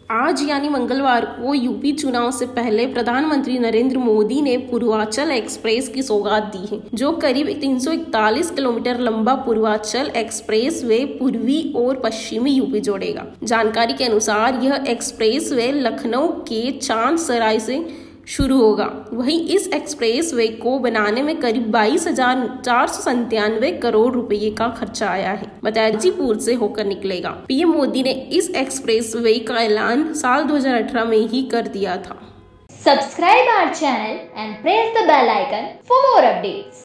आज यानी मंगलवार को यूपी चुनाव से पहले प्रधानमंत्री नरेंद्र मोदी ने पूर्वांचल एक्सप्रेस की सौगात दी है, जो करीब 341 किलोमीटर लंबा पूर्वांचल एक्सप्रेस वे पूर्वी और पश्चिमी यूपी जोड़ेगा। जानकारी के अनुसार यह एक्सप्रेस वे लखनऊ के चांद सराय से शुरू होगा। वहीं इस एक्सप्रेस वे को बनाने में करीब 22,497 करोड़ रुपए का खर्चा आया है। गाजीपुर से होकर निकलेगा। पीएम मोदी ने इस एक्सप्रेस वे का ऐलान साल 2018 में ही कर दिया था। Subscribe our channel and press the bell icon for more updates.